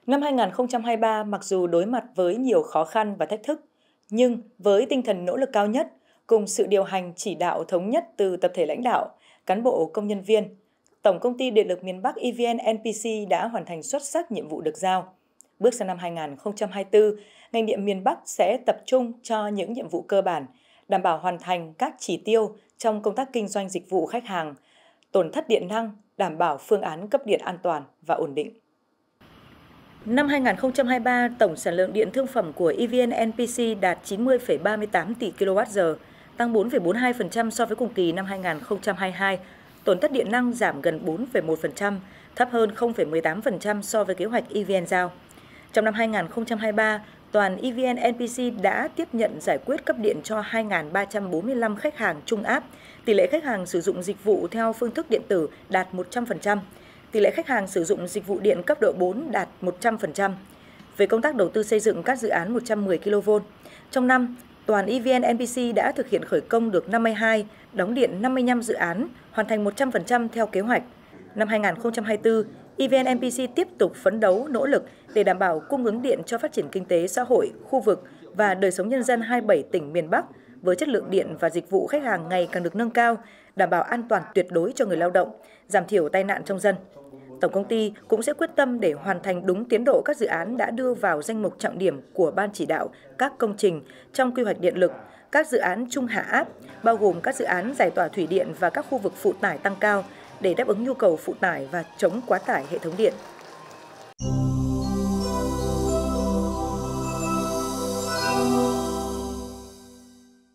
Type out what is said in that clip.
Năm 2023, mặc dù đối mặt với nhiều khó khăn và thách thức, nhưng với tinh thần nỗ lực cao nhất, cùng sự điều hành chỉ đạo thống nhất từ tập thể lãnh đạo, cán bộ công nhân viên, Tổng công ty Điện lực miền Bắc EVN NPC đã hoàn thành xuất sắc nhiệm vụ được giao. Bước sang năm 2024, ngành điện miền Bắc sẽ tập trung cho những nhiệm vụ cơ bản, đảm bảo hoàn thành các chỉ tiêu trong công tác kinh doanh dịch vụ khách hàng, tổn thất điện năng, đảm bảo phương án cấp điện an toàn và ổn định. Năm 2023, tổng sản lượng điện thương phẩm của EVN NPC đạt 90,38 tỷ kWh, tăng 4,42% so với cùng kỳ năm 2022. Tổn thất điện năng giảm gần 4,1%, thấp hơn 0,18% so với kế hoạch EVN giao. Trong năm 2023, toàn EVN NPC đã tiếp nhận giải quyết cấp điện cho 2.345 khách hàng trung áp. Tỷ lệ khách hàng sử dụng dịch vụ theo phương thức điện tử đạt 100%. Tỷ lệ khách hàng sử dụng dịch vụ điện cấp độ 4 đạt 100%. Về công tác đầu tư xây dựng các dự án 110 kV, trong năm, toàn EVN NPC đã thực hiện khởi công được 52, đóng điện 55 dự án, hoàn thành 100% theo kế hoạch. Năm 2024, EVN NPC tiếp tục phấn đấu nỗ lực để đảm bảo cung ứng điện cho phát triển kinh tế xã hội, khu vực và đời sống nhân dân 27 tỉnh miền Bắc với chất lượng điện và dịch vụ khách hàng ngày càng được nâng cao, đảm bảo an toàn tuyệt đối cho người lao động, giảm thiểu tai nạn trong dân. Tổng công ty cũng sẽ quyết tâm để hoàn thành đúng tiến độ các dự án đã đưa vào danh mục trọng điểm của Ban chỉ đạo các công trình trong quy hoạch điện lực, các dự án trung hạ áp, bao gồm các dự án giải tỏa thủy điện và các khu vực phụ tải tăng cao để đáp ứng nhu cầu phụ tải và chống quá tải hệ thống điện.